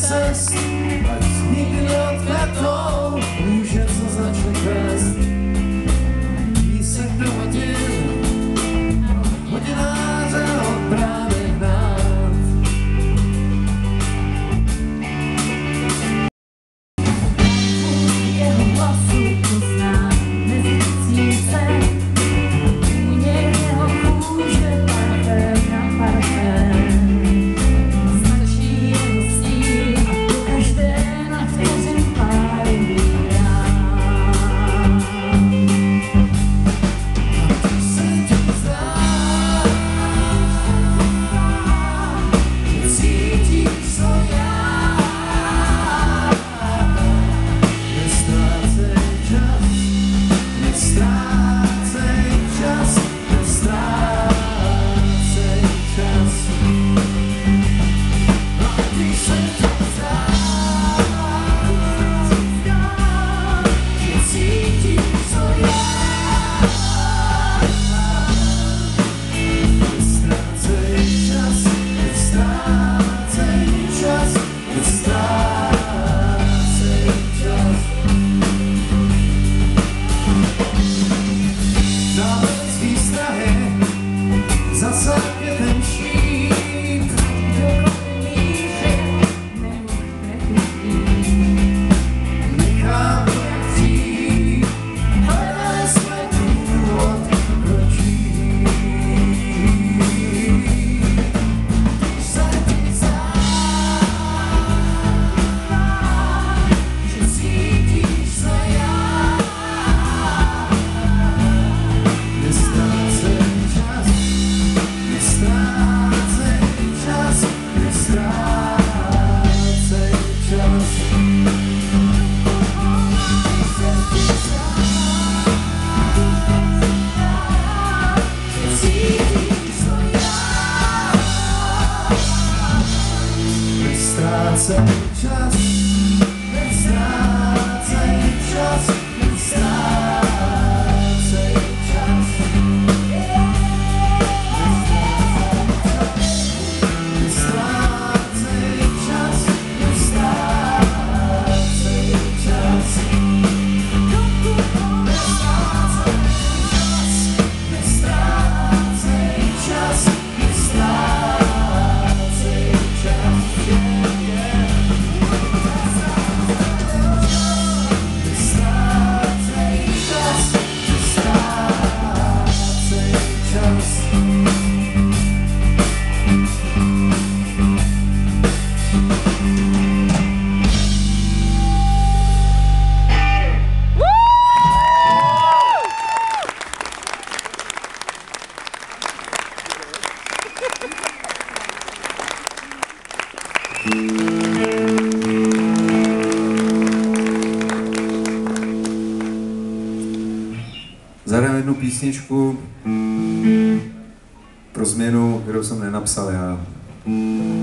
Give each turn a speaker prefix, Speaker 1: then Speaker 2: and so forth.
Speaker 1: cest, ať nikdy neodkvetou, může co začne kvést. Písek do hodin, hodináře od brány hnát.
Speaker 2: Jeho hlasu poznám mezi tisíce, úněch jeho kůže parfém na parfém. Stačí jeho stín a po každé na vteřin pár ubírám.
Speaker 1: A ty se tě zdá, že cítíš to já. Nestrácej čas, nestrácej čas, nestrácej čas. A když se tě zdá, že cítíš to já. Nestrácej čas, nestrácej čas, nestrácej čas. Náhled výstrahy, zase je ten šíp. Nechám jak dřív, hledali jsme důvod kročí. Když se ti zdá, že cítíš to já. Nestrácej čas, nestrácej čas, nestrácej čas. Cítíš to já. Nestrácej čas, nestrácej čas, nestrácej čas. Nestrácej čas, nestrácej čas. Nestrácej čas, nestrácej čas. Nestrácej čas, nestrácej čas.
Speaker 3: Zahrám jednu písničku pro změnu, kterou jsem nenapsal já.